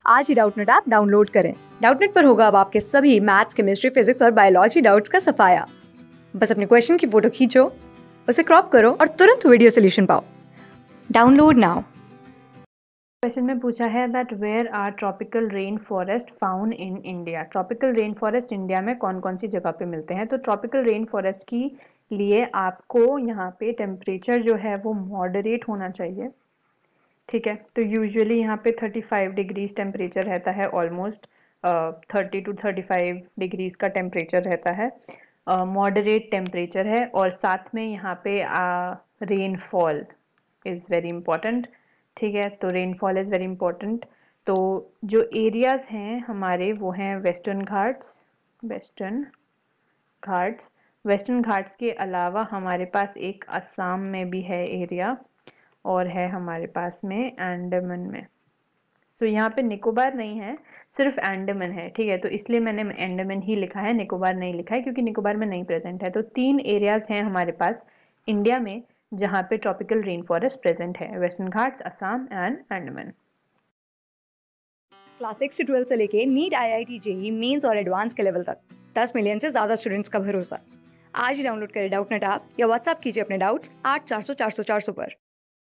आज ही Doubtnut app download करें। डाउटनेट पर होगा अब आपके सभी मैथ्स, केमिस्ट्री, फिजिक्स और बायोलॉजी डाउट्स का सफाया। बस अपने क्वेश्चन की फोटो खींचो, उसे क्रॉप करो और तुरंत वीडियो सोल्यूशन पाओ। Download now. क्वेश्चन में पूछा है that where are tropical rain forest found in India. Tropical rain forest India में कौन कौन सी जगह पे मिलते हैं। तो ट्रॉपिकल रेन फॉरेस्ट की लिए आपको यहाँ पे टेम्परेचर जो है वो मॉडरेट होना चाहिए, ठीक है। तो यूजुअली यहाँ पे 35 डिग्रीज टेम्परेचर रहता है, ऑलमोस्ट 30 to 35 डिग्रीज का टेम्परेचर रहता है, मॉडरेट टेम्परेचर है। और साथ में यहाँ पे रेनफॉल इज़ वेरी इंपॉर्टेंट, ठीक है। तो रेनफॉल इज़ वेरी इंपॉर्टेंट। तो जो एरियाज हैं हमारे वो हैं वेस्टर्न घाट्स, वेस्टर्न घाट्स के अलावा हमारे पास एक असम में भी है एरिया, और है हमारे पास में अंडमान में। तो यहाँ पे निकोबार नहीं है, सिर्फ अंडमान है, ठीक है। तो इसलिए मैंने अंडमान ही लिखा है, निकोबार नहीं लिखा है, क्योंकि निकोबार में नहीं प्रेजेंट है। तो 3 एरियाज हैं हमारे पास इंडिया में जहाँ पे ट्रॉपिकल रेन फॉरेस्ट प्रेजेंट है, western Ghats, Assam and Andaman. Class 6 से 12 से लेके नीट, IIT, JEE मेंस और एडवांस के लेवल तक 10 मिलियन से ज्यादा स्टूडेंट्स का भरोसा। आज ही डाउनलोड करें डाउटनेट ऐप या व्हाट्सएप कीजिए अपने डाउट्स 8400 400 400 पर।